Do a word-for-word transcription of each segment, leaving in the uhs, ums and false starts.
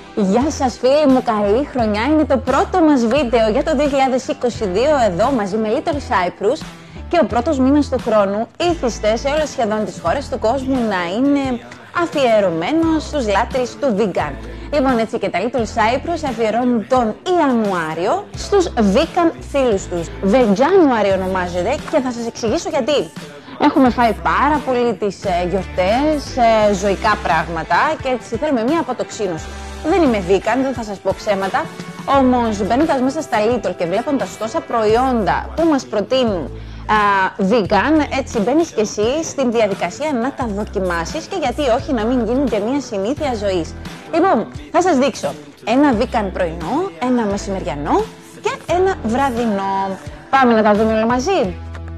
Γεια σας φίλοι μου, καλή χρονιά. Είναι το πρώτο μας βίντεο για το δύο χιλιάδες είκοσι δύο εδώ μαζί με Little Cyprus και ο πρώτος μήνας του χρόνου ήθιστε σε όλες σχεδόν τις χώρες του κόσμου να είναι αφιερωμένος στους λάτρεις του vegan. Λοιπόν, έτσι και τα Little Cyprus αφιερώνουν τον Ιανουάριο στους vegan φίλους τους. Veganuary ονομάζεται και θα σας εξηγήσω γιατί. Έχουμε φάει πάρα πολύ τις γιορτές, ζωικά πράγματα και έτσι θέλουμε μία αποτοξίνωση. Δεν είμαι vegan, δεν θα σας πω ψέματα, όμως μπαίνοντας μέσα στα Little και βλέποντας τόσα προϊόντα που μας προτείνουν α, vegan, έτσι μπαίνεις και εσύ στην διαδικασία να τα δοκιμάσεις και γιατί όχι να μην γίνουν και μία συνήθεια ζωής. Λοιπόν, θα σας δείξω ένα vegan πρωινό, ένα μεσημεριανό και ένα βραδινό. Πάμε να τα δούμε όλα μαζί.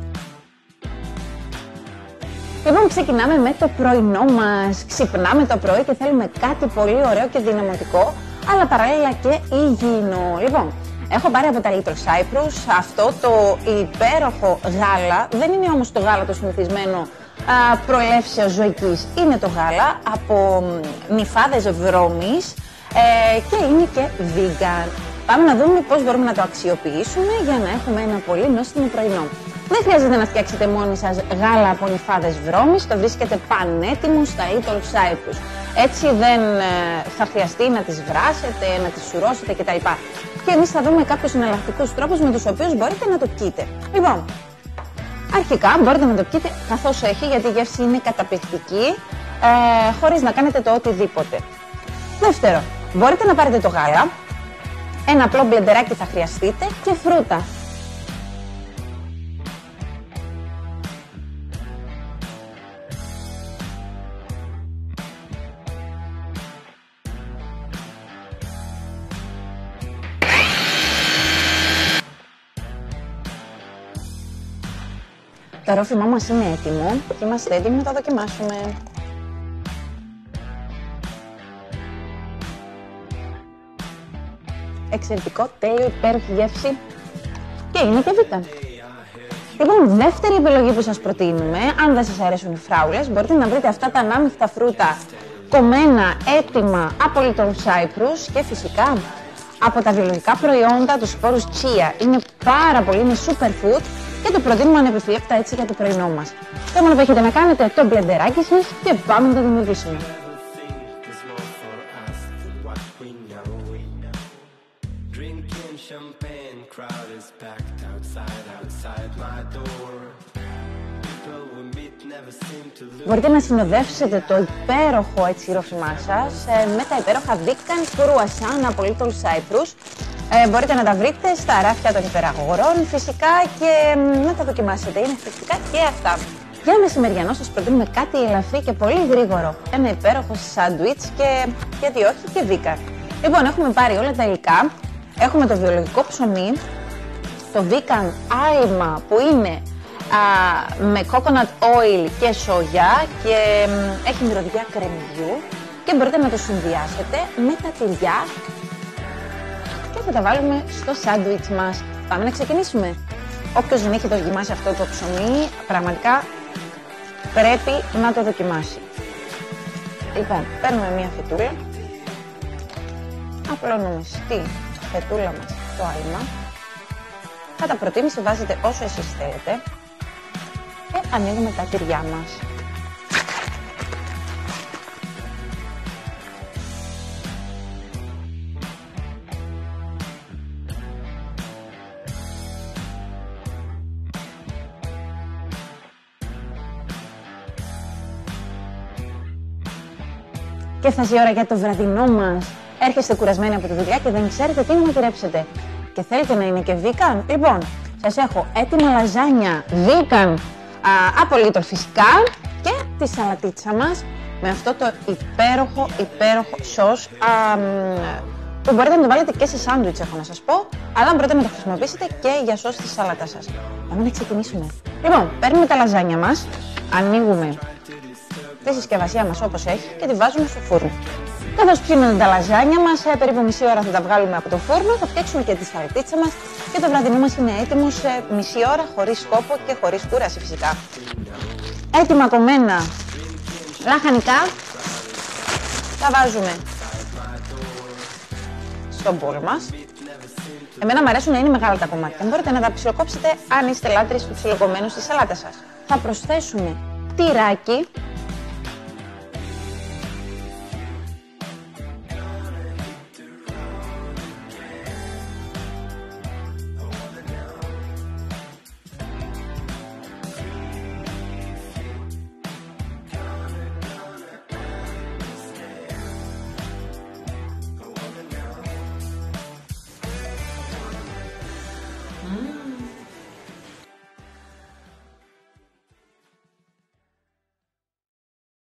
Λοιπόν, ξεκινάμε με το πρωινό μας. Ξυπνάμε το πρωί και θέλουμε κάτι πολύ ωραίο και δυναμωτικό, αλλά παράλληλα και υγιεινό. Λοιπόν, έχω πάρει από τα Little Cyprus αυτό το υπέροχο γάλα. Δεν είναι όμως το γάλα το συνηθισμένο προελεύσεως ζωικής. Είναι το γάλα από νυφάδες βρώμης ε, και είναι και vegan. Πάμε να δούμε πώς μπορούμε να το αξιοποιήσουμε για να έχουμε ένα πολύ νόστιμο πρωινό. Δεν χρειάζεται να φτιάξετε μόνοι σας γάλα από νυφάδες βρώμης, το βρίσκετε πανέτοιμο στα Little Cyprus. Έτσι δεν θα χρειαστεί να τις βράσετε, να τις σουρώσετε κτλ. Και εμείς θα δούμε κάποιους εναλλακτικούς τρόπους με τους οποίους μπορείτε να το πιείτε. Λοιπόν, αρχικά μπορείτε να το πιείτε καθώς έχει, γιατί η γεύση είναι καταπληκτική, ε, χωρίς να κάνετε το οτιδήποτε. Δεύτερο, μπορείτε να πάρετε το γάλα, ένα απλό μπλεντεράκι θα χρειαστείτε και φρούτα. Το ρόφημά μας είναι έτοιμο και είμαστε έτοιμοι να το δοκιμάσουμε. Εξαιρετικό, τέλειο, υπέροχη γεύση και είναι και vegan. Λοιπόν, δεύτερη επιλογή που σας προτείνουμε, αν δεν σας αρέσουν οι φράουλες, μπορείτε να βρείτε αυτά τα ανάμειχτα φρούτα κομμένα, έτοιμα από Little Cyprus και φυσικά από τα βιολογικά προϊόντα, τους σπόρους chia. Είναι πάρα πολύ, είναι superfood και το προτείνουμε ανεπιφύλακτα έτσι για το πρωινό μας. Το μόνο που έχετε να κάνετε το μπλεντεράκι σας και πάμε να το δημιουργήσουμε. Μπορείτε να συνοδεύσετε το υπέροχο έτσι ρόφημά σας ε, με τα υπέροχα vegan κρουασάν από Little Cyprus. Ε, μπορείτε να τα βρείτε στα ράφια των υπεραγορών φυσικά και ε, να τα δοκιμάσετε. Είναι φυσικά και αυτά. Για μεσημεριανό σας προτείνουμε κάτι ελαφρύ και πολύ γρήγορο. Ένα υπέροχο σάντουιτς και γιατί όχι και vegan. Λοιπόν, έχουμε πάρει όλα τα υλικά. Έχουμε το βιολογικό ψωμί, το vegan άλμα που είναι α, με coconut oil και σόγια και ε, έχει μυρωδιά κρεμμυδιού και μπορείτε να το συνδυάσετε με τα τυριά και θα τα βάλουμε στο σάντουιτς μας. Πάμε να ξεκινήσουμε. Όποιος δεν έχει δοκιμάσει αυτό το ψωμί, πραγματικά πρέπει να το δοκιμάσει. Λοιπόν, παίρνουμε μία φετούλα, απλώνουμε στη φετούλα μας το άλμα. Κατά προτίμηση βάζετε όσο εσείς θέλετε και ανοίγουμε τα τυριά μας. Και φτάσει η ώρα για το βραδινό μας. Έρχεστε κουρασμένοι από τη δουλειά και δεν ξέρετε τι να μαγειρέψετε. Και θέλετε να είναι και vegan. Λοιπόν, σας έχω έτοιμα λαζάνια vegan από Little φυσικά και τη σαλατίτσα μας με αυτό το υπέροχο, υπέροχο σως α, που μπορείτε να το βάλετε και σε σάντουιτς, έχω να σας πω, αλλά μπορείτε να το χρησιμοποιήσετε και για σως στη σάλατά σας. Πάμε να ξεκινήσουμε. Λοιπόν, παίρνουμε τα λαζάνια μας, ανοίγουμε τη συσκευασία μας όπως έχει και τη βάζουμε στο φούρνο. Καθώς ψήνουν τα λαζάνια μας, περίπου μισή ώρα θα τα βγάλουμε από το φούρνο, θα φτιάξουμε και τη σαλτίτσα μας και το βραδινό μας είναι έτοιμο σε μισή ώρα, χωρίς σκόπο και χωρίς κούραση φυσικά. Έτοιμα κομμένα λαχανικά, τα βάζουμε στον μπολ μας. Εμένα μου αρέσουν να είναι μεγάλα τα κομμάτια. Μπορείτε να τα ψιλοκόψετε αν είστε λάτρεις του ψιλοκομμένου στη σαλάτα σας. Θα προσθέσουμε τυράκι,